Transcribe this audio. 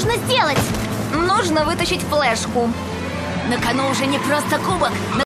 нужно сделать? Нужно вытащить флешку. На кону уже не просто кубок.